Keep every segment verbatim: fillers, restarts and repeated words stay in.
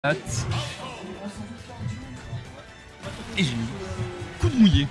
Et j'ai mis coup de mouillé.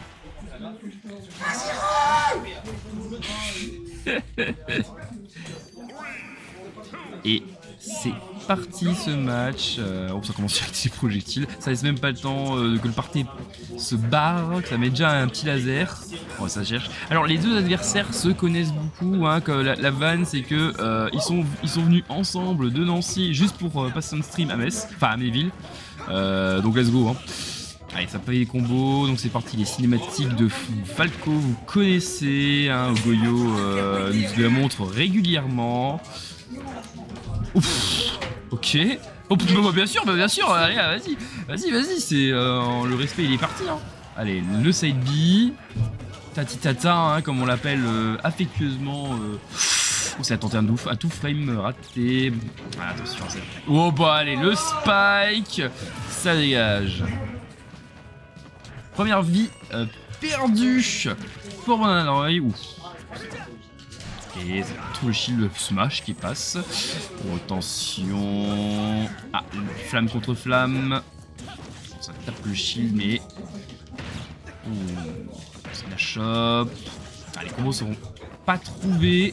Et c'est parti ce match. Euh, oh, ça commence à tirer des projectiles. Ça laisse même pas le temps euh, que le party se barre, que ça met déjà un petit laser. Oh, ça cherche. Alors les deux adversaires se connaissent beaucoup. Hein, que la, la vanne, c'est que euh, ils sont ils sont venus ensemble de Nancy juste pour euh, passer un stream à Metz, enfin à Méville. Euh, donc let's go. Hein. Allez, ça paye les combos, donc c'est parti, les cinématiques de Falco, vous connaissez, hein, Goyo euh, nous la montre régulièrement. Ouf, ok. Oh, bah, bien sûr, bah, bien sûr, allez, vas-y, vas-y, vas-y, c'est euh, le respect, il est parti. Hein. Allez, le side B, tati tata, hein, comme on l'appelle euh, affectueusement. Euh... Oh, c'est attenté un ouf, à tout frame raté. Ah, attention, ça. Oh bah allez, le spike, ça dégage. Première vie euh, perdue pour Bananaroy. Ouf. Et c'est tout le shield smash qui passe. Oh, attention. Ah, flamme contre flamme. Ça tape le shield, mais. Oh, ça la chope. Ah, les combos seront pas trouvés.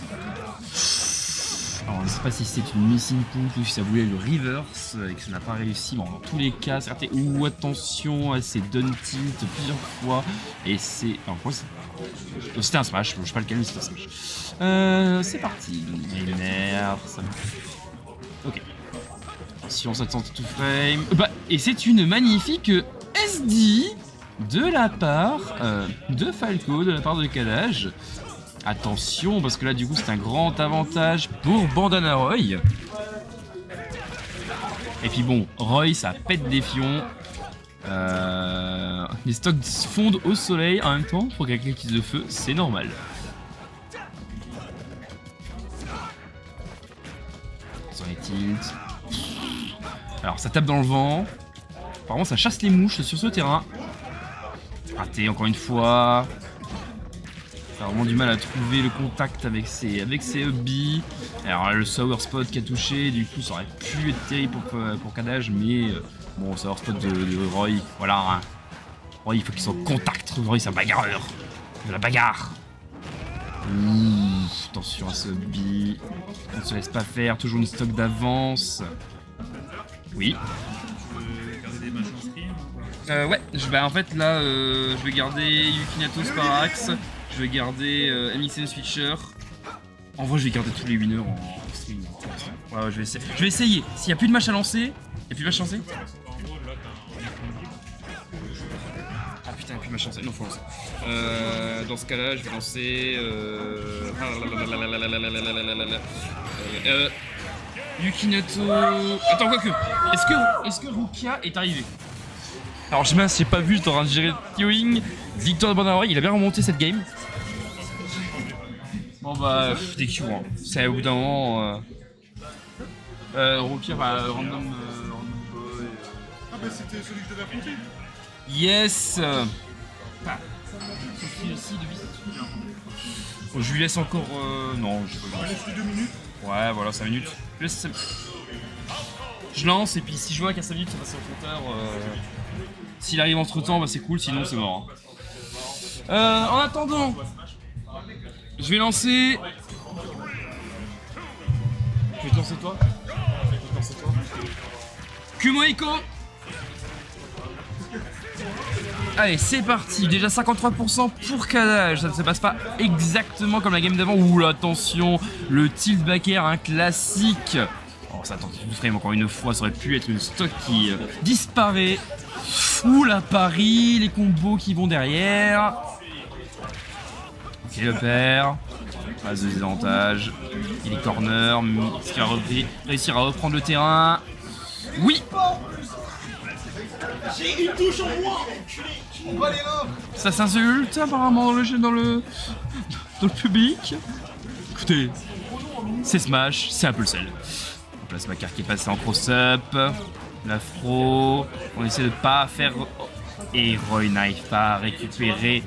Alors, on ne sait pas si c'est une missing poop ou si ça voulait le reverse et que ça n'a pas réussi. Bon, dans tous les cas, c'est raté. Ouh, attention, elle s'est done tilt plusieurs fois. Et c'est. Alors, quoi c'est. C'était un smash, je sais pas lequel, mais c'était un smash. Euh, c'est parti. Merde, ça me. Ok. Attention, ça tente tout frame. Bah, et c'est une magnifique S D de la part euh, de Falco, de la part de Kadaj. Attention, parce que là, du coup, c'est un grand avantage pour Bananaroy. Et puis bon, Roy, ça pète des fions. Euh, les stocks fondent au soleil en même temps pour quelqu'un qui se de feu, c'est normal. Sur les tilts. Alors, ça tape dans le vent. Apparemment, ça chasse les mouches sur ce terrain. Raté encore une fois. T'as vraiment du mal à trouver le contact avec ses, avec ses hubbies. Alors le sour spot qui a touché, du coup ça aurait pu être terrible pour, pour Kadaj, mais bon, sour spot de, de Roy, voilà. Hein. Roy, il faut qu'il soit en contact. Roy, c'est un bagarreur. De la bagarre. Ouh, attention à ce hubby. On ne se laisse pas faire, toujours une stock d'avance. Oui. Euh, ouais, je vais, en fait là, euh, je vais garder Yukinato Sparax. Je vais garder euh, M X N Switcher. En vrai, je vais garder tous les winners en stream. Ouais, ouais, je vais essayer. Je vais essayer. S'il n'y a plus de match à lancer, il n'y a plus de match à lancer. Ah putain, il n'y a plus de match à lancer. Non, faut lancer. Euh, dans ce cas-là, je vais lancer. Euh... Euh... Yukinato. Attends, quoi que. Est-ce que, est-ce que Rukia est arrivé? Alors, je j'ai pas vu, j'étais en train de gérer le Tioing. Victoire de Bananaroy, il a bien remonté cette game. Bon bah, des Q, hein. C'est au bout d'un moment. Euh, euh, Rukia, bah, random, euh, random boy. Ah bah c'était celui que je devais affronter. Yes. Ah. Oh, je lui laisse encore. Euh... Non, je peux pas. Laisse-lui deux minutes. Ouais, voilà, cinq minutes. Je, laisse... je lance et puis si je vois qu'à cinq minutes ça passe au compteur. Euh... S'il arrive entre temps, bah c'est cool, sinon c'est mort. Hein. Euh, en attendant, je vais lancer. Je vais te lancer toi. Je vais te lancer toi. Kumohiko. Allez, c'est parti. Déjà cinquante-trois pour cent pour Kadaj. Ça ne se passe pas exactement comme la game d'avant. Ouh, attention, le tilt back air, un classique. Oh, ça tente tout frame encore une fois. Ça aurait pu être une stock qui euh, disparaît. Ouh, la pari, les combos qui vont derrière. Ok, le père. Pas de désavantage. Il est corner. Est-ce qu'il va réussir à reprendre le terrain? Oui. J'ai une touche en moi. On va les là. Ça s'insulte apparemment dans le jeu, dans le dans le public. Écoutez, c'est Smash, c'est un peu le sel. On place Macar qui est passé en cross-up. L'afro. On essaie de pas faire. Et Roy n'arrive pas à récupérer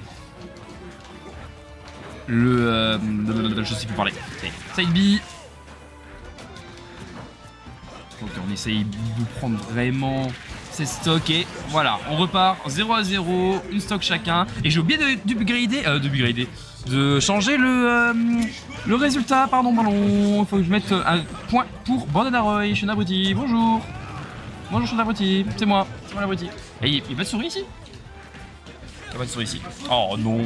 le. Euh... Je sais plus parler. Side B. Ok, on essaye de prendre vraiment ces stocks et voilà, on repart zéro à zéro, une stock chacun. Et j'ai oublié de upgrader, euh, de upgrader, de changer le, euh, le résultat, pardon, pardon. Il faut que je mette un point pour Bandana je suis un abruti, bonjour. Bonjour, je suis un abruti, c'est moi, c'est moi l'abruti. Et il n'y a pas de souris ici? Il n'y a pas de souris ici. Oh non.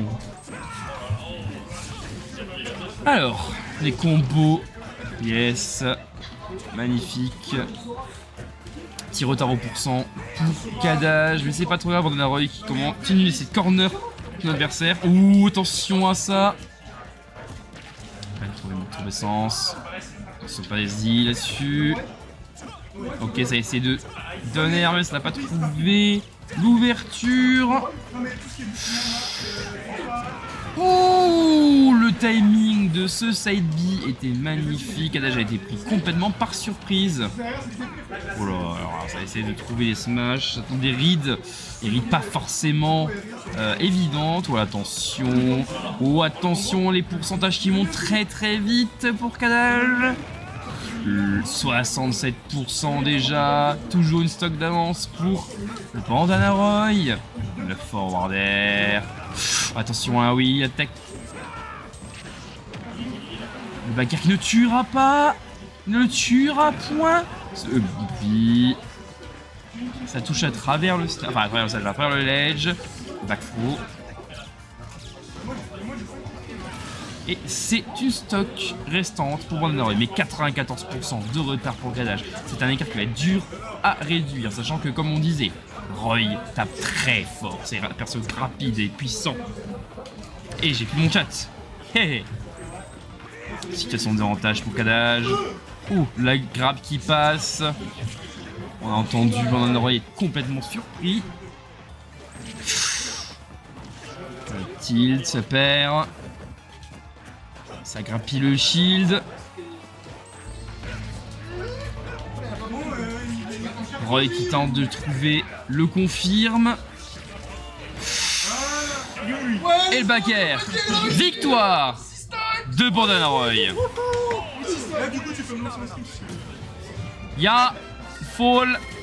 Alors, les combos, yes, magnifique. Petit retard au pourcent pour Kadaj, mais c'est pas trop grave, Bandana qui continue d'essayer de corner son adversaire. Ouh, attention à ça. On va trouver notre essence. Attention, pas les îles là-dessus. Ok, ça a essayé de donner, mais ça n'a pas trouvé l'ouverture. Oh, le timing de ce side B était magnifique. Kadaj a été pris complètement par surprise. Oh là, alors ça a essayé de trouver les smash. Ça tombe des rides. Des rides pas forcément euh, évidentes. Oh, attention. Oh, attention, les pourcentages qui montent très très vite pour Kadaj. soixante-sept pour cent déjà. Toujours une stock d'avance pour le Bandana Roy. Le forwarder. Attention, ah oui, attaque. Le bagarre qui ne tuera pas. Ne le tuera point. Ce Bibi. Ça touche à travers le enfin à travers le stage, à travers le ledge. Back throw. Et c'est une stock restante pour Bandana Roy. Mais quatre-vingt-quatorze pour cent de retard pour Kadaj. C'est un écart qui va être dur à réduire. Sachant que, comme on disait, Roy tape très fort. C'est un perso rapide et puissant. Et j'ai plus mon chat. Hey, hey. Situation de désavantage pour Kadaj. Oh, la grab qui passe. On a entendu Bandana Roy est complètement surpris. Le tilt se perd. Ça grappille le shield. Roy qui tente de trouver le confirme. Et le back air. Victoire de Bandana Roy. Ya fall